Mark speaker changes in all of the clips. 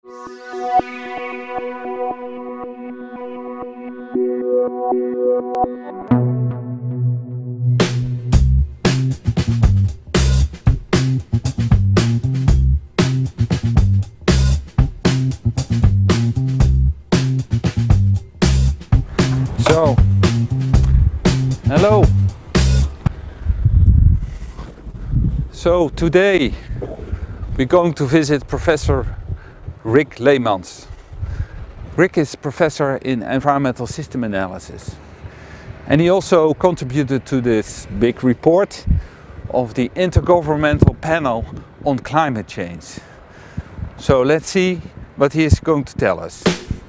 Speaker 1: So, hello. So today we're going to visit Professor Rick Leemans. Rick is professor in environmental system analysis, and he also contributed to this big report of the Intergovernmental Panel on Climate Change. So let's see what he is going to tell us.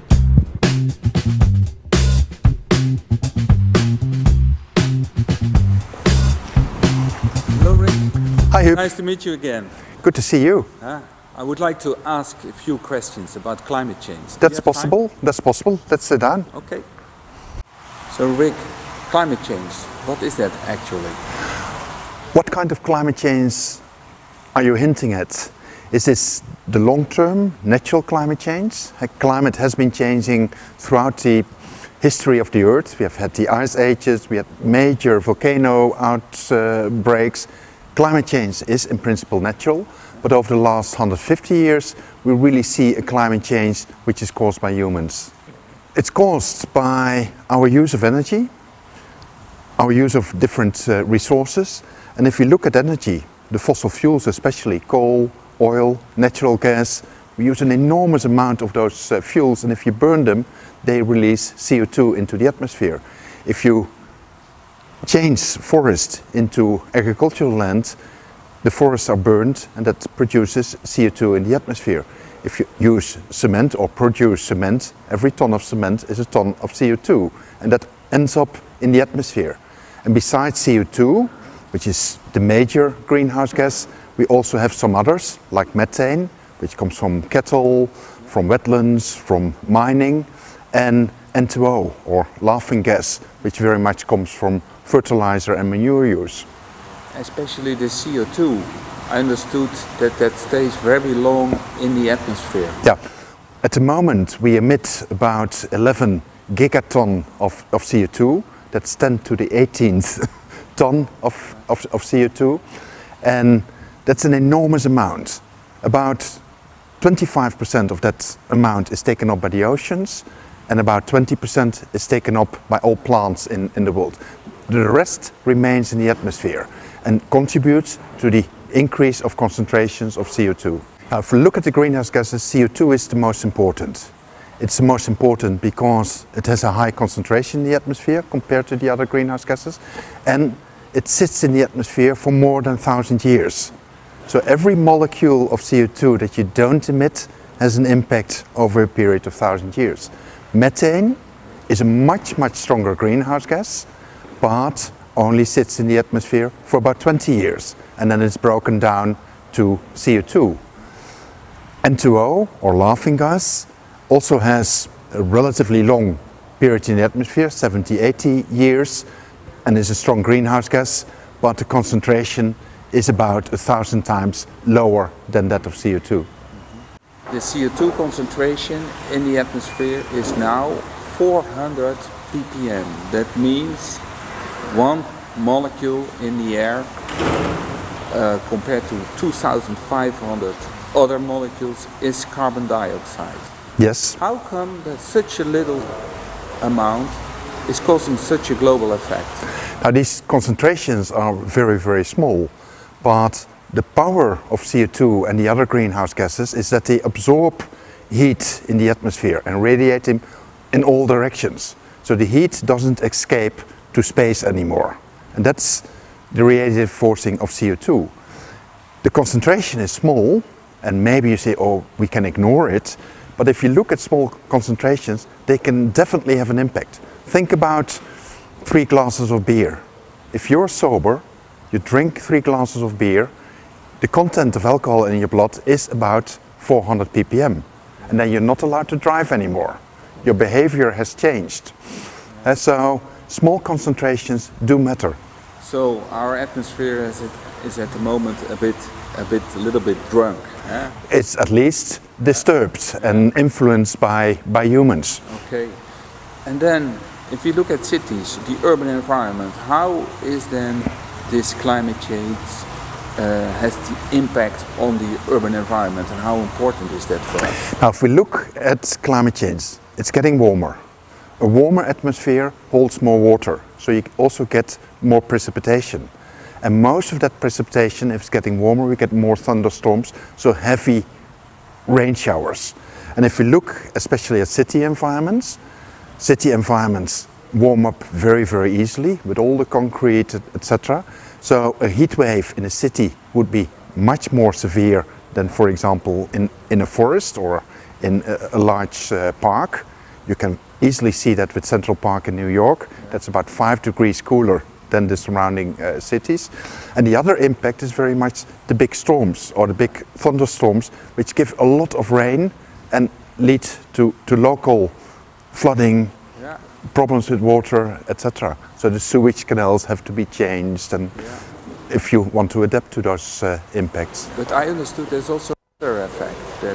Speaker 1: Hello Rick.
Speaker 2: Hi Huub.
Speaker 1: Nice to meet you again.
Speaker 2: Good to see you.
Speaker 1: I would like to ask a few questions about climate change.
Speaker 2: That's possible. That's possible. Let's sit down.
Speaker 1: Okay. So Rick, climate change, what is that actually?
Speaker 2: What kind of climate change are you hinting at? Is this the long-term natural climate change? Climate has been changing throughout the history of the Earth. We have had the ice ages, we had major volcano outbreaks. Climate change is in principle natural, but over the last 150 years we really see a climate change which is caused by humans. It's caused by our use of energy, our use of different resources, and if you look at energy, the fossil fuels especially, coal, oil, natural gas, we use an enormous amount of those fuels, and if you burn them, they release CO2 into the atmosphere. If you change forest into agricultural land, the forests are burned and that produces CO2 in the atmosphere. If you use cement or produce cement, every ton of cement is a ton of CO2, and that ends up in the atmosphere. And besides CO2, which is the major greenhouse gas, we also have some others, like methane, which comes from cattle, from wetlands, from mining, and N2O, or laughing gas, which very much comes from fertilizer and manure use.
Speaker 1: Especially the CO2. I understood that that stays very long in the atmosphere.
Speaker 2: Yeah. At the moment we emit about 11 gigaton of CO2. That's 10 to the 18th ton of CO2. And that's an enormous amount. About 25% of that amount is taken up by the oceans, and about 20% is taken up by all plants in the world. The rest remains in the atmosphere and contributes to the increase of concentrations of CO2. Now, if we look at the greenhouse gases, CO2 is the most important. It's the most important because it has a high concentration in the atmosphere compared to the other greenhouse gases, and it sits in the atmosphere for more than 1,000 years. So every molecule of CO2 that you don't emit has an impact over a period of 1,000 years. Methane is a much stronger greenhouse gas, but only sits in the atmosphere for about 20 years, and then it's broken down to CO2. N2O, or laughing gas, also has a relatively long period in the atmosphere, 70-80 years, and is a strong greenhouse gas, but the concentration is about 1,000 times lower than that of CO2.
Speaker 1: The CO2 concentration in the atmosphere is now 400 ppm. That means one molecule in the air compared to 2,500 other molecules is carbon dioxide.
Speaker 2: Yes.
Speaker 1: How come that such a little amount is causing such a global effect?
Speaker 2: Now these concentrations are very small, but the power of CO2 and the other greenhouse gases is that they absorb heat in the atmosphere and radiate it in all directions. So the heat doesn't escape to space anymore. And that's the radiative forcing of CO2. The concentration is small, and maybe you say, oh, we can ignore it. But if you look at small concentrations, they can definitely have an impact. Think about 3 glasses of beer. If you're sober, you drink 3 glasses of beer, the content of alcohol in your blood is about 400 ppm. And then you're not allowed to drive anymore. Your behavior has changed. And so small concentrations do matter.
Speaker 1: So our atmosphere is at the moment a little bit drunk.
Speaker 2: It's at least disturbed and influenced by humans.
Speaker 1: Okay. And then, if you look at cities, the urban environment, how is then this climate change has the impact on the urban environment, and how important is that for us?
Speaker 2: Now, if we look at climate change, it's getting warmer. A warmer atmosphere holds more water, so you also get more precipitation. And most of that precipitation, if it's getting warmer, we get more thunderstorms, so heavy rain showers. And if we look especially at city environments warm up very, very easily with all the concrete, etc. So a heat wave in a city would be much more severe than, for example, in a forest or in a large park. You can easily see that with Central Park in New York. That's about 5 degrees cooler than the surrounding cities. And the other impact is very much the big storms or the big thunderstorms, which give a lot of rain and lead to local flooding, problems with water, etc. So the sewage canals have to be changed, and if you want to adapt to those impacts.
Speaker 1: But I understood there's also another effect, that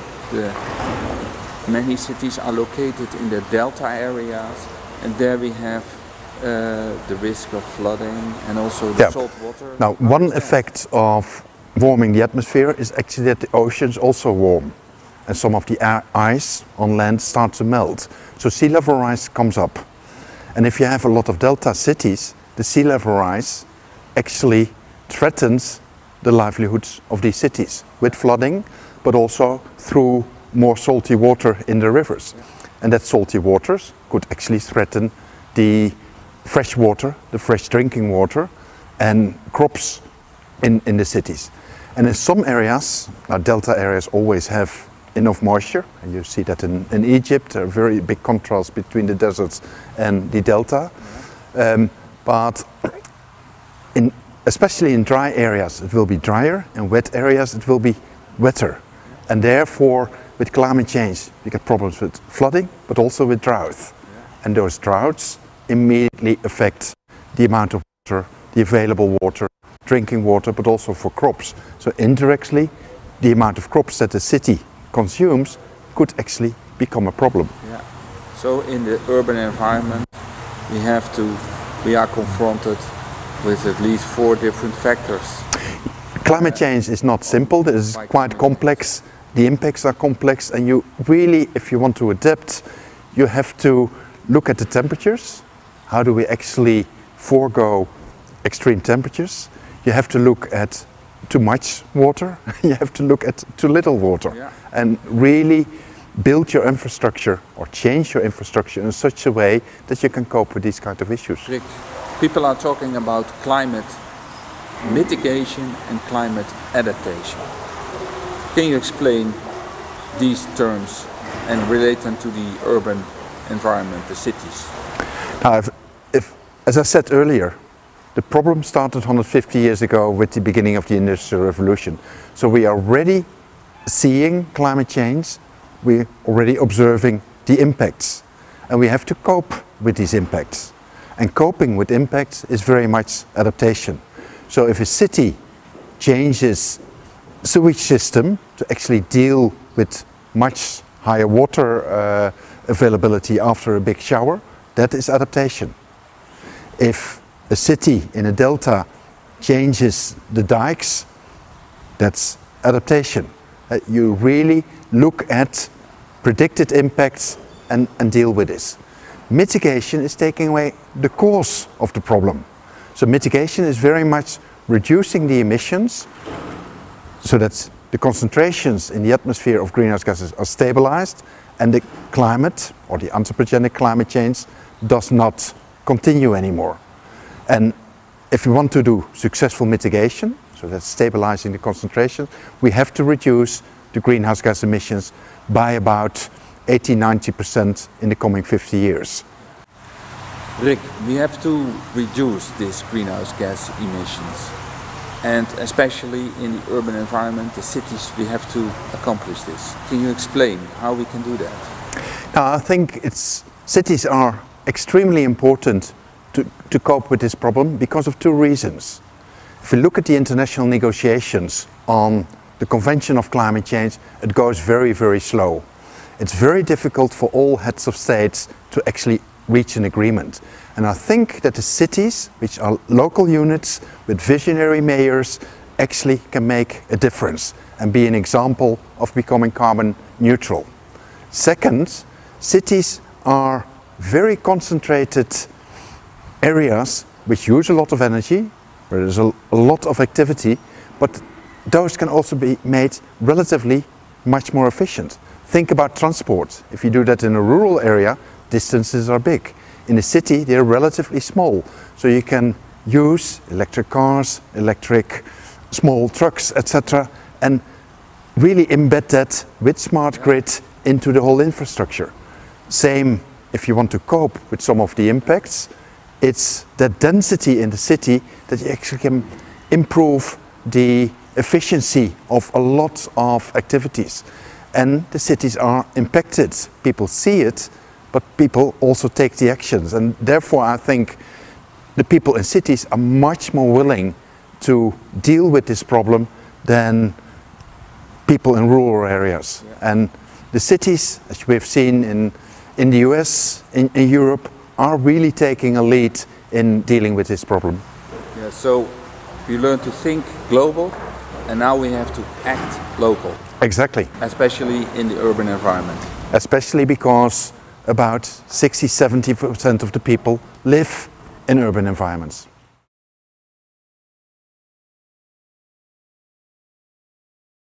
Speaker 1: many cities are located in the delta areas, and there we have the risk of flooding and also the salt water.
Speaker 2: Now, one effect of warming the atmosphere is actually that the oceans also warm, and some of the ice on land starts to melt. So sea level rise comes up. And if you have a lot of delta cities, the sea level rise actually threatens the livelihoods of these cities with flooding, but also through more salty water in the rivers. And that salty waters could actually threaten the fresh water, the fresh drinking water, and crops in the cities. And in some areas, delta areas always have enough moisture, and you see that in Egypt, there are very big contrasts between the deserts and the delta. But especially in dry areas, it will be drier, and wet areas, it will be wetter. And therefore, with climate change, you get problems with flooding, but also with drought. And those droughts immediately affect the amount of water, the available water, drinking water, but also for crops. So indirectly, the amount of crops that the city consumes could actually become a problem.
Speaker 1: Yeah. So in the urban environment, we are confronted with at least 4 different factors.
Speaker 2: Climate change is not simple, it is quite complex. The impacts are complex, and you really, if you want to adapt, you have to look at the temperatures. How do we actually forego extreme temperatures? You have to look at too much water, you have to look at too little water, and really build your infrastructure or change your infrastructure in such a way that you can cope with these kind of issues.
Speaker 1: Rick, people are talking about climate mitigation and climate adaptation. Can you explain these terms and relate them to the urban environment, the cities?
Speaker 2: Now, as I said earlier, the problem started 150 years ago with the beginning of the Industrial Revolution. So we are already seeing climate change, we're already observing the impacts, and we have to cope with these impacts. And coping with impacts is very much adaptation. So if a city changes sewage system to actually deal with much higher water availability after a big shower, that is adaptation. If a city in a delta changes the dikes, that's adaptation. You really look at predicted impacts and deal with this. Mitigation is taking away the cause of the problem. So mitigation is very much reducing the emissions so that the concentrations in the atmosphere of greenhouse gases are stabilized and the climate or the anthropogenic climate change does not continue anymore. And if we want to do successful mitigation, so that's stabilizing the concentration, we have to reduce the greenhouse gas emissions by about 80–90% in the coming 50 years.
Speaker 1: Rick, we have to reduce these greenhouse gas emissions, and especially in the urban environment, the cities, we have to accomplish this. Can you explain how we can do that?
Speaker 2: Now, I think cities are extremely important to cope with this problem because of 2 reasons. If we look at the international negotiations on the convention of climate change, it goes very, very slow. It's very difficult for all heads of states to actually reach an agreement. And I think that the cities, which are local units with visionary mayors, actually can make a difference and be an example of becoming carbon neutral. Second, cities are very concentrated areas which use a lot of energy, where there's a lot of activity, but those can also be made relatively much more efficient. Think about transport. If you do that in a rural area, distances are big. In a city, they're relatively small, so you can use electric cars, electric small trucks, etc., and really embed that with smart grid into the whole infrastructure. Same if you want to cope with some of the impacts. It's that density in the city that you actually can improve the efficiency of a lot of activities. And the cities are impacted. People see it, but people also take the actions. And therefore I think the people in cities are much more willing to deal with this problem than people in rural areas. Yeah. And the cities, as we've seen in the US, in Europe, are really taking a lead in dealing with this problem.
Speaker 1: Yeah, so we learn to think global, and now we have to act local.
Speaker 2: Exactly.
Speaker 1: Especially in the urban environment.
Speaker 2: Especially because about 60–70% of the people live in urban environments.